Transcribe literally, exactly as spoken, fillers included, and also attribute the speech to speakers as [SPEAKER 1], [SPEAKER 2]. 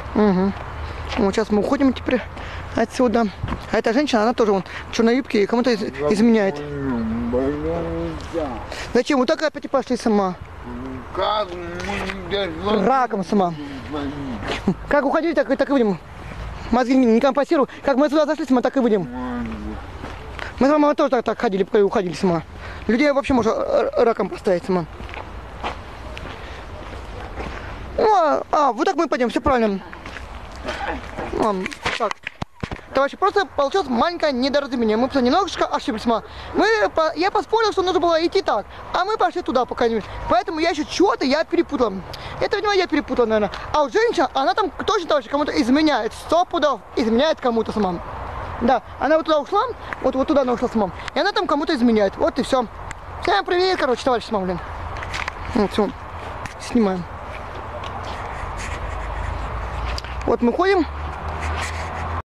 [SPEAKER 1] Угу. Вот сейчас мы уходим теперь отсюда. А эта женщина, она тоже вон в черной юбке и кому-то из изменяет. Зачем? Вот так опять и пошли сама.
[SPEAKER 2] Как мы
[SPEAKER 1] Раком сама. Как уходили, так, так и выйдем. Мозги не компостируют. Как мы сюда зашли, мы так и выйдем. Мы с мамой тоже так, так ходили, пока и уходили сама. Людей вообще можно раком поставить сама. Ну, а, а, вот так мы пойдем, все правильно. Мам, так. Товарищи, просто получилось маленькое недоразумение. Мы просто немножечко ошиблись. Мы, по, я поспорил, что нужно было идти так, а мы пошли туда пока не. Поэтому я еще чего-то я перепутал. Это, видимо, я перепутал, наверное. А вот женщина, она там точно, товарищи, кому-то изменяет. Сто пудов изменяет кому-то сама. Да, она вот туда ушла, вот, вот туда она ушла сама. И она там кому-то изменяет. Вот и все. Всем привет, короче, товарищи, сама, блин. Вот, все. Снимаем. Вот мы ходим.